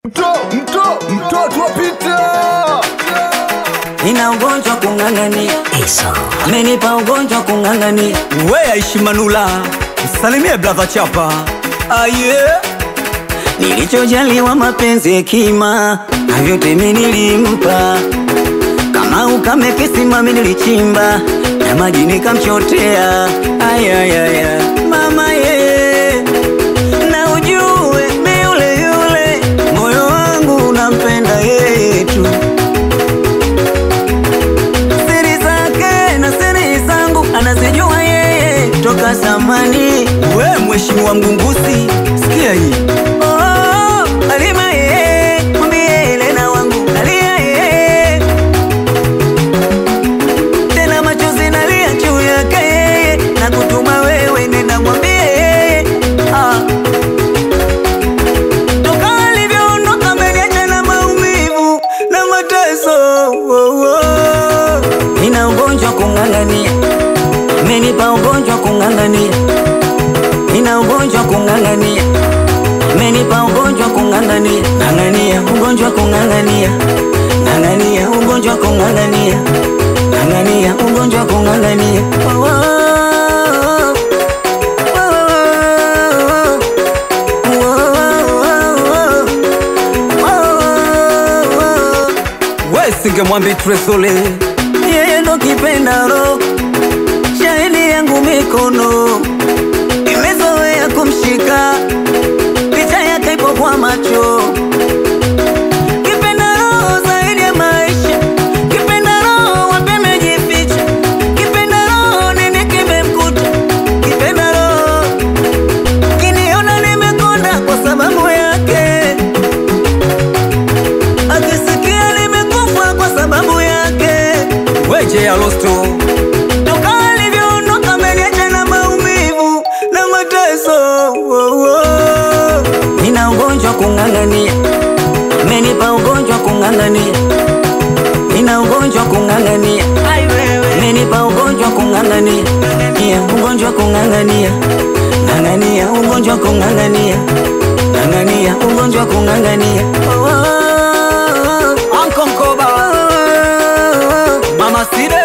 Mtoto wapita. Nina ugonjwa kung'ang'ania, amenipa ugonjwa kung'ang'ania. Wewe Aishi Manula, salimie brother Chapa. Aye, Nilichojaliwa mapenzi hekima, na vyote mimi nilimpa. Kama ukame kisima mimi nilichimba, na maji nikamchotea. Ayayaya, mama ye, na ujue mimi yule, moyo wangu unampenda yeye tu. Siri zake na siri zangu anazijua yeye toka zamani. wewe mheshimiwa Mgungusi, sikia hii. Alima ye, mwambie Elena wangu alia ye. Tena machozi nalia juu yake yeye, na kutuma wewe nenda mwambie. Toka alivyoondoka ameniacha na maumivu na mateso. Nina ugonjwa kung'ang'ania, amenipa ugonjwa kung'ang'ania. Nina ugonjwa kung'ang'ania, amenipa ugonjwa kung'ang'ania. Ng'ang'ania ugonjwa kung'ang'ania, ng'ang'ania ugonjwa kung'ang'ania, ng'ang'ania ugonjwa kung'ang'ania. Wewe singemwambia Tresole, Yeye ndo kipenda roho, shahidi yangu mikono imezoea kumshika, picha yake ipo kwa macho. Kipenda roho zaidi ya maisha, kipenda roho wapi amejificha, kipenda roho nini kimemkuta, kipenda roho kiniona nimekonda kwa sababu yake, akisikia nimekufa kwa sababu yake. wewe je Alosto. Toka alivyoondoka ameniacha na maumivu na mateso. Nina ugonjwa kung'ang'ania, amenipa ugonjwa kung'ang'ania. Nina ugonjwa kung'ang'ania, amenipa ugonjwa kung'ang'ania. Nia ugonjwa kung'ang'ania, ng'ang'ania ugonjwa kung'ang'ania, ng'ang'ania ugonjwa kung'ang'ania. Uncle Mkoba, Mama Side.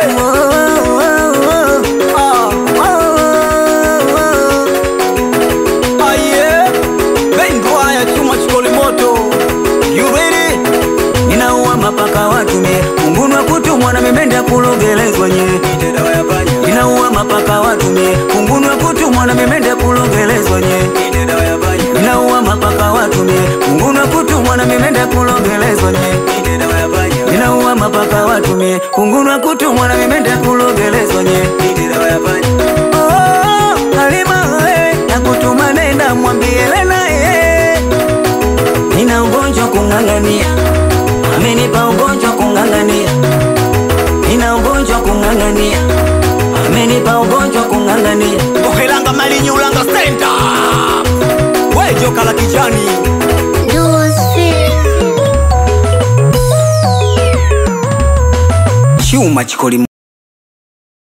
Aye, Bengwa ya chuma chikoli moto. You ready? Ninaua mapaka watumie, kungunwa kutumwa na mimende kulogelezwa nye. Dawa ya panya. Ninaua mapaka watumie, kungunwa kutumwa na mimende kulogelezwa nye. Dawa ya panya. Ninaua mapaka watumie, kungunwa kutumwa na mimende kulogelezwa nye. Dawa ya panya. Ninaua mapaka watumie, kungunwa kutumwa na mimende kulogelezwa nye. Dawa ya panya. Halima we, na kutuma nenda mwambie Elena ye. Nina ugonjwa kung'ang'ania, amenipa ugonjwa kung'ang'ania. Nina ugonjwa kung'ang'ania, amenipa ugonjwa kung'ang'ania. Okelanga Malinyi Ulanga Center. Wewe joka la kijani. Chuma chikoli